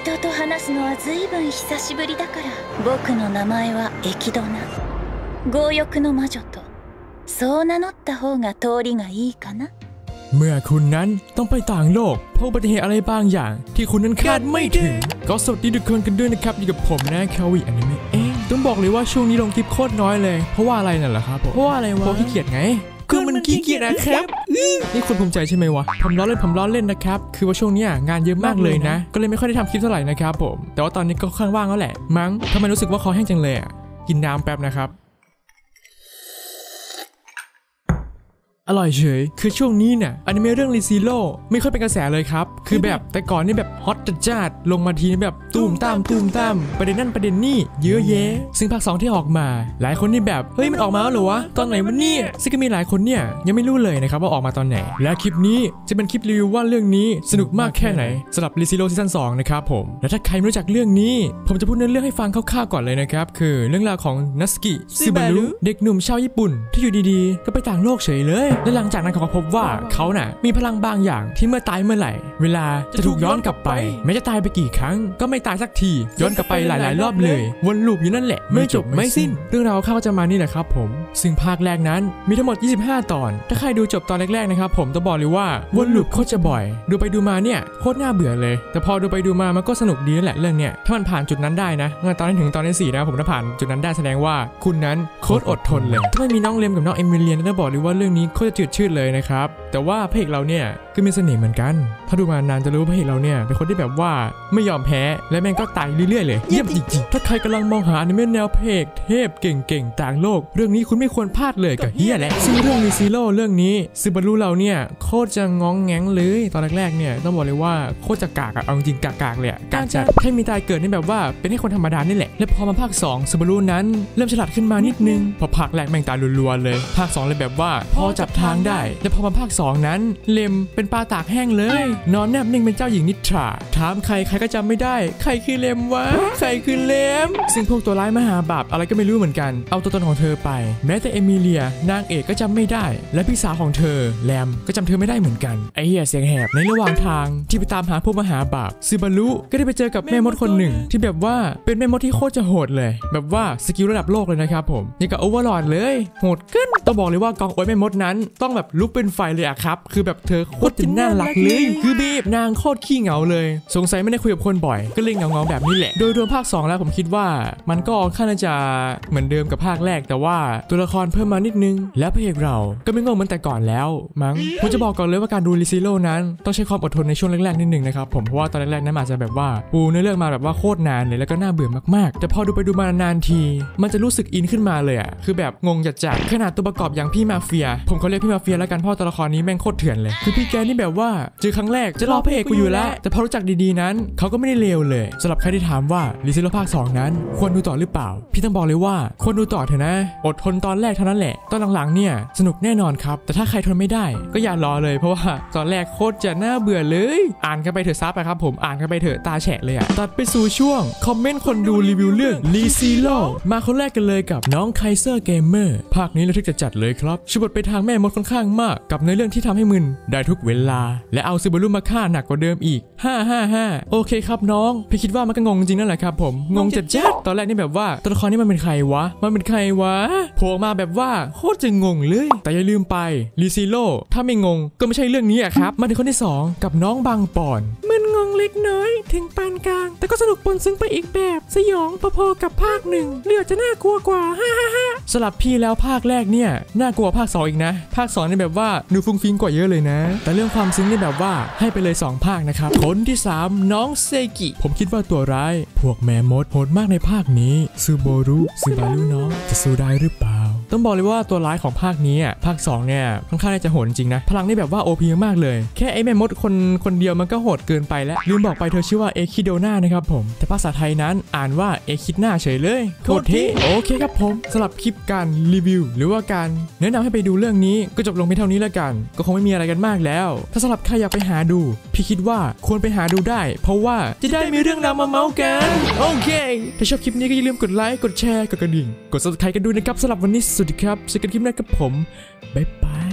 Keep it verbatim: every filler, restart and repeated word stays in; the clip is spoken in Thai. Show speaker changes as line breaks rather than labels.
人と話すのはずいぶん久しぶりだから僕の名前は駅ドナ強欲の魔女とそう名乗った方が通りがいいかな
เมื่อคุณนั้นต้องไปต่างโลกเพราะอุบัติเหตุอะไรบางอย่างที่คุณนั้นคาดไม่ถึงก็สวัสดีทุกคนกันด้วยนะครับอยู่กับผมนะคาวิอนิเมะเองต้องบอกเลยว่าช่วงนี้ลงคลิปโคตรน้อยเลยเพราะว่าอะไรนั่นแหละครับเพราะว่าอะไรวะเพราะขี้เกียจไงคือมันขี้เกียจนะครับนี่คุณภูมิใจใช่ไหมวะผมล้อเล่นผมล้อเล่นนะครับคือว่าช่วงนี้งานเยอะมากเลยนะก็เลยไม่ค่อยได้ทำคลิปเท่าไหร่นะครับผมแต่ว่าตอนนี้ก็ค่อนข้างว่างแล้วแหละมั้งทำไมรู้สึกว่าคอแห้งจังเลยอ่ะกินน้ำแป๊บนะครับอร่อยเฉยคือช่วงนี้เนี่ยอนิเมะเรื่องรีซีโร่ไม่ค่อยเป็นกระแสเลยครับคือแบบแต่ก่อนนี่แบบฮอตจัดลงมาทีแบบตูมตามตูมตามประเด็นนั่นประเด็นนี่เยอะแยะซึ่งภาคสองที่ออกมาหลายคนนี่แบบเฮ้ยมันออกมาแล้วเหรอวะตอนไหนวะเนี่ยซึ่งก็มีหลายคนเนี่ยยังไม่รู้เลยนะครับว่าออกมาตอนไหนและคลิปนี้จะเป็นคลิปรีวิวว่าเรื่องนี้สนุกมากแค่ไหนสำหรับรีซีโร่ซีซั่นสองนะครับผมและถ้าใครไม่รู้จักเรื่องนี้ผมจะพูดเนื้อเรื่องให้ฟังคร่าวๆก่อนเลยนะครับคือเรื่องราวของนัสกิซึบารุเด็กหนุ่มชาวญี่ปุ่นที่อยู่ดีๆก็ไปต่างโลกเฉยเลยและหลังจากนั้นเขาพบว่าเขาน่ะมีพลังบางอย่างที่เมื่อตายเมื่อไหร่เวลาจะถูกย้อนกลับไปแม้จะตายไปกี่ครั้งก็ไม่ตายสักทีย้อนกลับไปหลายๆรอบเลยวนลูปอยู่นั่นแหละไม่จบไม่สิ้นเรื่องราวข้าจะมานี่แหละครับผมซึ่งภาคแรกนั้นมีทั้งหมดยี่สิบห้าตอนถ้าใครดูจบตอนแรกๆนะครับผมต้องบอกเลยว่าวนลูปโคตรจะบ่อยดูไปดูมาเนี่ยโคตรน่าเบื่อเลยแต่พอดูไปดูมามันก็สนุกดีนั่นแหละเรื่องเนี้ยถ้ามันผ่านจุดนั้นได้นะตอนนี้ถึงตอนที่สี่นะผมถ้าผ่านจุดนั้นได้แสดงว่าคุณนั้นโคตรอดทนเลยถ้าไม่มีน้องเลมกับน้องเอมิเลียนต้องบอกเลยว่าเรื่องนี้โคตรจะจืดชืดเลยนะครับแต่ว่าพระเอกเราเนี่ยก็มีเสน่ห์เหมือนกันถ้าดูมานานจะรู้ว่าพระเอกเราเนี่ยเป็นคนที่แบบว่าไม่ยอมแพ้และแม่งก็ตายเรื่อยๆเลยเยี่ยมจริงๆถ้าใครกำลังมองหาอนิเมะแนวพระเอกเทพเก่งๆต่างโลกเรื่องนี้คุณไม่ควรพลาดเลยกับเฮียแหละซึ่งเรื่องรีซีโร่เรื่องนี้ซึบารุเราเนี่ยโคตรจะง้องแงงเลยตอนแรกๆเนี่ยต้องบอกเลยว่าโคตรจะกากอะเอาจริงกากๆเลยกากจัดให้มีตายเกิดนี่แบบว่าเป็นให้คนธรรมดานี่แหละและพอมาภาคสองซึบารุนั้นเริ่มฉลาดขึ้นมานิดนึงพอภาคแรกแม่งตายรัวๆเลยภาคสองเลยแบบว่าพอจับทางได้และพอมาภาคสองนั้นเลมเป็นปลาตากแห้งเลยนอนแนบนิ่งเป็นเจ้าหญิงนิทราถามใครใครก็จำไม่ได้ใครคือเลมวะใครคือเลมซึ่งพวกตัวร้ายมหาบาปอะไรก็ไม่รู้เหมือนกันเอาตัวตนของเธอไปแม้แต่เอมิเลียนางเอกก็จำไม่ได้และพี่สาวของเธอแลมก็จำเธอไม่ได้เหมือนกันไอ้เหี้ยเสียงแหบในระหว่างทางที่ไปตามหาพวกมหาบาปซึบารุก็ได้ไปเจอกับแม่มดคนหนึ่งที่แบบว่าเป็นแม่มดที่โคตรจะโหดเลยแบบว่าสกิลระดับโลกเลยนะครับผมนี่กับโอเวอร์ลอร์ดเลยโหดขึ้นต้องบอกเลยว่ากองโอยแม่มดนั้นต้องแบบลุกเป็นไฟเลยอะครับคือแบบเธอโคตรจะน่ารักเลยคือบีบนางโคตรขี้เหงาเลยสงสัยไม่ได้คุยกับคนบ่อยก็เลยเหงาๆแบบนี้แหละโดยรวมภาคสองแล้วผมคิดว่ามันก็ค่อนข้างจะเหมือนเดิมกับภาคแรกแต่ว่าตัวละครเพิ่มมานิดนึงและพระเอกเราก็ไม่งงเหมือนแต่ก่อนแล้วมั้งผมจะบอกก่อนเลยว่าการดูรีซีโร่นั้นต้องใช้ความอดทนในช่วงแรกๆนิดนึงนะครับผมเพราะว่าตอนแรกๆนั้นอาจจะแบบว่าปูเนื้อเรื่องมาแบบว่าโคตรนานเลยแล้วก็น่าเบื่อมากๆแต่พอดูไปดูมานานทีมันจะรู้สึกอินขึ้นมาเลยอ่ะคือแบบงงจัดๆขนาดตัวประกอบอย่างพี่มาเฟียผมเขาเรียกพี่มาเฟียแล้วกันเพราะตัวละครนี้แม่งโคตรเถื่อนเลยคือพี่แกนี่แบบว่าเจอครั้งแรกจะรอพระเอกกูอยู่แล้วแต่พอรู้จักดีๆนั้นเขาก็ไม่ได้เลวเลยสำหรับใครที่ถามว่ารีซีโร่ภาคสองนั้นควรดูต่อหรือเปล่าพี่ต้องบอกเลยว่าควรดูต่อเถอะนะอดทนตอนแรกเท่านั้นแหละตอนหลังๆเนี่ยสนุกแน่นอนครับแต่ถ้าใครทนไม่ได้ก็อย่ารอเลยเพราะว่าตอนแรกโคตรจะน่าเบื่อเลยอ่านกันไปเถอะซับไปครับผมอ่านกันไปเถอะตาแฉะเลยอะตัดไปสู่ช่วงคอมเมนต์คนดูรีวิวเรื่องรีซีโร่มาคนแรกกันเลยกับน้องไคเซอร์เกมเมอร์ภาคนี้ระทึกจะจัดเลยครับชุบทไปทางแม่มดค่อนข้างมากกับในเรื่องที่ทำให้มึนได้ทุกเวลาและเอาซึบารุมาฆ่าหนักกว่าเดิมอีกห้าห้าห้าโอเคครับน้องพี่คิดว่ามันก็งงจริงนั่นแหละครับผมงงจัดจัดตอนแรกนี่แบบว่าตัวละครนี้มันเป็นใครวะมันเป็นใครวะโผล่มาแบบว่าโคตรจะงงเลยแต่อย่าลืมไปรีซีโร่ถ้าไม่งงก็ไม่ใช่เรื่องนี้อะครับมาถึงคนที่สองกับน้องบางปอนมันงงเล็กน้อยถึงปานกลางแต่ก็สนุกปนซึ้งไปอีกแบบสยองพอๆกับภาคหนึ่งเลือดจะน่ากลัวกว่าฮ่าฮ่าฮ่าสลับพี่แล้วภาคแรกเนี่ยน่ากลัวภาคสองอีกนะภาคสองนี่แบบว่าดูฟุ้งฟิ้งกว่าเยอะเลยนะแต่เรื่องความซึ้งนี่แบบว่าให้ไปเลยสองภาคนะครับคนที่สามน้องเซกิผมคิดว่าตัวร้ายพวกแม่มดโหดมากในภาคนี้ซูโบรุซึบารุน้องจะสู้ได้หรือเปล่าต้องบอกเลยว่าตัวร้ายของภาคนี้อ่ะภาคสองเนี่ยค่อนข้างจะโหดจริงนะพลังนี่แบบว่า โอ พี มากเลยแค่ไอ้แม่มดคนคนเดียวมันก็โหดเกินไปแล้วลืมบอกไปเธอชื่อว่าเอคิโดนานะครับผมแต่ภาษาไทยนั้นอ่านว่าเอคิดหน้าเฉยเลยโคตรเท่โอเคครับผมสำหรับคลิปการรีวิวหรือว่าการแนะนำให้ไปดูเรื่องนี้ก็จบลงเพียงเท่านี้แล้วกันก็คงไม่มีอะไรกันมากแล้วถ้าสำหรับใครอยากไปหาดูพี่คิดว่าควรไปหาดูได้เพราะว่าจะได้มีเรื่องราวมาเมาส์กันโอเคถ้าชอบคลิปนี้ก็อย่าลืมกดไลค์กดแชร์กดกระดิ่งกด ซับสไครบ์ กันด้วยนะครับสำหรับวันนี้สวัสดีครับเจอกันคลิปหน้ากับผมบ๊ายบาย